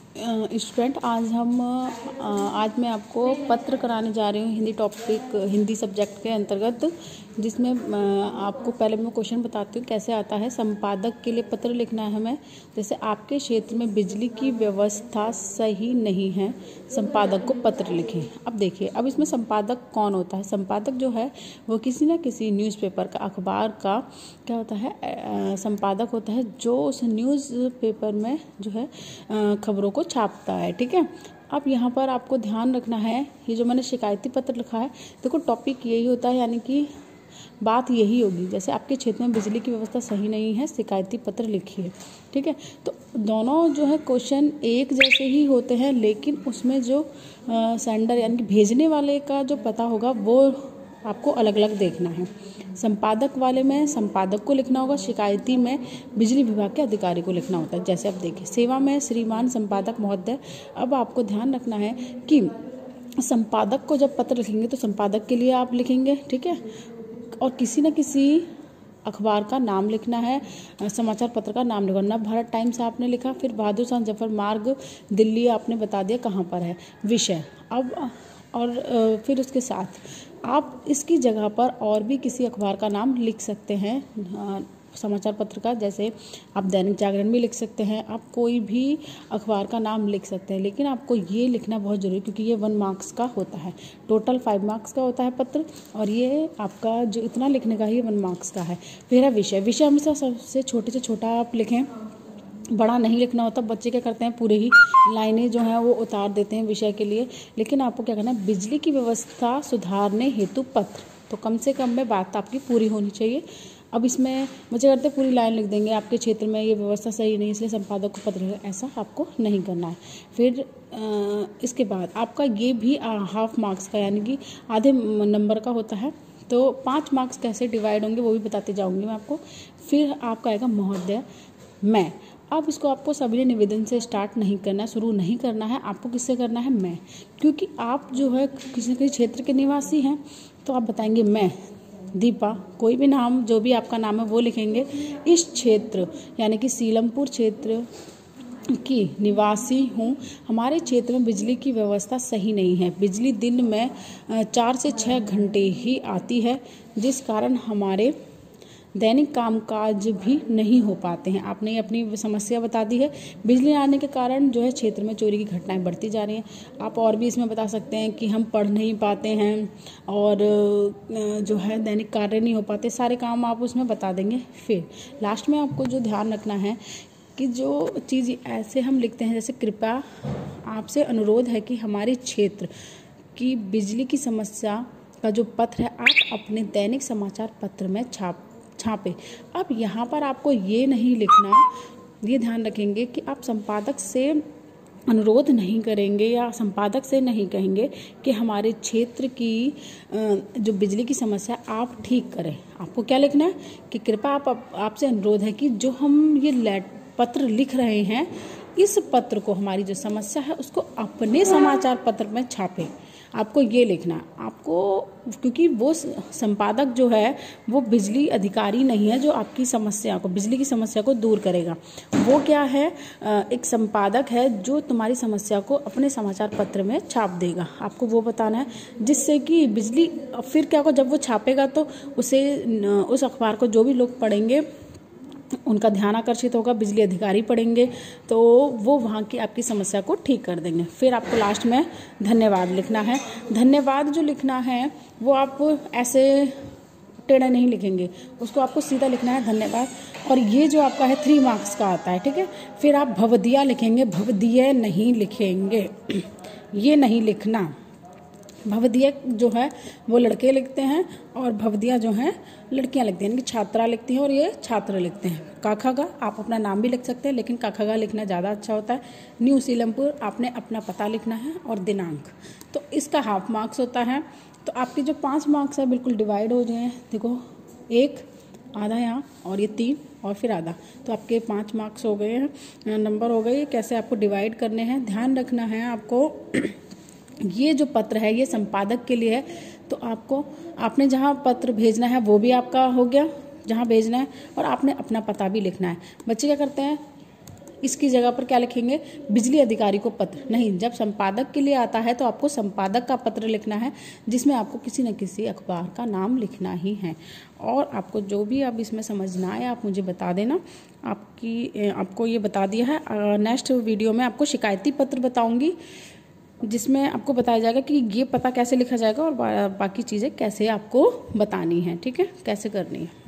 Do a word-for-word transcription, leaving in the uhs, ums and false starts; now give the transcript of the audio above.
Student आज हम अ, आज मैं आपको पत्र कराने जा रही हूँ हिंदी टॉपिक हिंदी सब्जेक्ट के अंतर्गत, जिसमें अ, आपको पहले मैं क्वेश्चन बताती हूँ कैसे आता है। संपादक के लिए पत्र लिखना है हमें। जैसे आपके क्षेत्र में बिजली की व्यवस्था सही नहीं है, संपादक को पत्र लिखें। अब देखिए, अब इसमें संपादक कौन होता है। संपादक जो है वो किसी न किसी न्यूज़पेपर का, अखबार का क्या होता है, अ, संपादक होता है, जो उस न्यूज़पेपर में जो है अ, खबरों को छापता है। ठीक है। अब यहाँ पर आपको ध्यान रखना है, ये जो मैंने शिकायती पत्र लिखा है, देखो टॉपिक यही होता है, यानी कि बात यही होगी। जैसे आपके क्षेत्र में बिजली की व्यवस्था सही नहीं है, शिकायती पत्र लिखिए। ठीक है। तो दोनों जो है क्वेश्चन एक जैसे ही होते हैं, लेकिन उसमें जो सेंडर यानी कि भेजने वाले का जो पता होगा वो आपको अलग अलग देखना है। संपादक वाले में संपादक को लिखना होगा, शिकायती में बिजली विभाग के अधिकारी को लिखना होता है। जैसे अब देखिए, सेवा में श्रीमान संपादक महोदय। अब आपको ध्यान रखना है कि संपादक को जब पत्र लिखेंगे तो संपादक के लिए आप लिखेंगे। ठीक है। और किसी न किसी अखबार का नाम लिखना है, समाचार पत्र का नाम लिखना। नव भारत टाइम्स आपने लिखा, फिर बहादुर शाह जफर मार्ग दिल्ली आपने बता दिया कहाँ पर है, विषय। अब और फिर उसके साथ आप इसकी जगह पर और भी किसी अखबार का नाम लिख सकते हैं, समाचार पत्र का। जैसे आप दैनिक जागरण भी लिख सकते हैं, आप कोई भी अखबार का नाम लिख सकते हैं, लेकिन आपको ये लिखना बहुत ज़रूरी, क्योंकि ये वन मार्क्स का होता है। टोटल फाइव मार्क्स का होता है पत्र, और ये आपका जो इतना लिखने का ही वन मार्क्स का है। फिर है विषय। विषय हमेशा सबसे छोटे से छोटा आप लिखें, बड़ा नहीं लिखना होता। बच्चे क्या करते हैं, पूरे ही लाइनें जो हैं वो उतार देते हैं विषय के लिए। लेकिन आपको क्या करना है, बिजली की व्यवस्था सुधारने हेतु पत्र, तो कम से कम में बात आपकी पूरी होनी चाहिए। अब इसमें बच्चे करते पूरी लाइन लिख देंगे, आपके क्षेत्र में ये व्यवस्था सही नहीं इसलिए संपादक को पत्र लिखना, ऐसा आपको नहीं करना है। फिर आ, इसके बाद आपका ये भी हाफ मार्क्स का यानी कि आधे नंबर का होता है। तो पाँच मार्क्स कैसे डिवाइड होंगे वो भी बताते जाऊँगी मैं आपको। फिर आपका आएगा महोदय मैं। अब इसको आपको सभी निवेदन से स्टार्ट नहीं करना है, शुरू नहीं करना है। आपको किससे करना है, मैं, क्योंकि आप जो है किसी न किसी क्षेत्र के निवासी हैं, तो आप बताएंगे मैं दीपा, कोई भी नाम जो भी आपका नाम है वो लिखेंगे। इस क्षेत्र यानी कि सीलमपुर क्षेत्र की निवासी हूँ। हमारे क्षेत्र में बिजली की व्यवस्था सही नहीं है। बिजली दिन में चार से छः घंटे ही आती है, जिस कारण हमारे दैनिक कामकाज भी नहीं हो पाते हैं। आपने अपनी समस्या बता दी है। बिजली आने के कारण जो है क्षेत्र में चोरी की घटनाएं बढ़ती जा रही हैं। आप और भी इसमें बता सकते हैं कि हम पढ़ नहीं पाते हैं और जो है दैनिक कार्य नहीं हो पाते, सारे काम आप उसमें बता देंगे। फिर लास्ट में आपको जो ध्यान रखना है कि जो चीज़ ऐसे हम लिखते हैं, जैसे कृपया आपसे अनुरोध है कि हमारे क्षेत्र की बिजली की समस्या का जो पत्र है आप अपने दैनिक समाचार पत्र में छाप छापे। अब यहाँ पर आपको ये नहीं लिखना, ये ध्यान रखेंगे कि आप संपादक से अनुरोध नहीं करेंगे या संपादक से नहीं कहेंगे कि हमारे क्षेत्र की जो बिजली की समस्या आप ठीक करें। आपको क्या लिखना है कि कृपया आप आपसे अनुरोध है कि जो हम ये लेट पत्र लिख रहे हैं, इस पत्र को, हमारी जो समस्या है उसको अपने समाचार पत्र में छापें। आपको ये लिखना है आपको, क्योंकि वो संपादक जो है वो बिजली अधिकारी नहीं है जो आपकी समस्या को, बिजली की समस्या को दूर करेगा। वो क्या है, एक संपादक है जो तुम्हारी समस्या को अपने समाचार पत्र में छाप देगा। आपको वो बताना है, जिससे कि बिजली फिर क्या होगा, जब वो छापेगा तो उसे, उस अखबार को जो भी लोग पढ़ेंगे उनका ध्यान आकर्षित होगा, बिजली अधिकारी पढ़ेंगे तो वो वहाँ की आपकी समस्या को ठीक कर देंगे। फिर आपको लास्ट में धन्यवाद लिखना है। धन्यवाद जो लिखना है वो आप ऐसे टेढ़ा नहीं लिखेंगे, उसको आपको सीधा लिखना है धन्यवाद। और ये जो आपका है थ्री मार्क्स का आता है। ठीक है। फिर आप भवदिया लिखेंगे, भवदीय नहीं लिखेंगे, ये नहीं लिखना। भवदिया जो है वो लड़के लिखते हैं और भवदिया जो है लड़कियां लिखती हैं, यानी कि छात्रा लिखती हैं और ये छात्र लिखते हैं। काखागा आप अपना नाम भी लिख सकते हैं, लेकिन काखागा लिखना ज़्यादा अच्छा होता है। न्यू सीलमपुर आपने अपना पता लिखना है और दिनांक। तो इसका हाफ मार्क्स होता है। तो आपके जो पाँच मार्क्स है बिल्कुल डिवाइड हो जाए। देखो, एक आधा यहाँ और ये तीन और फिर आधा, तो आपके पाँच मार्क्स हो गए हैं, नंबर हो गए। कैसे आपको डिवाइड करने हैं ध्यान रखना है आपको। ये जो पत्र है ये संपादक के लिए है, तो आपको आपने जहाँ पत्र भेजना है वो भी आपका हो गया, जहाँ भेजना है, और आपने अपना पता भी लिखना है। बच्चे क्या करते हैं, इसकी जगह पर क्या लिखेंगे, बिजली अधिकारी को पत्र नहीं। जब संपादक के लिए आता है तो आपको संपादक का पत्र लिखना है, जिसमें आपको किसी न किसी अखबार का नाम लिखना ही है। और आपको जो भी अब इसमें समझ ना आए आप मुझे बता देना। आपकी आपको ये बता दिया है। नेक्स्ट वीडियो में आपको शिकायती पत्र बताऊंगी, जिसमें आपको बताया जाएगा कि ये पता कैसे लिखा जाएगा और बाकी चीज़ें कैसे आपको बतानी है, ठीक है, कैसे करनी है।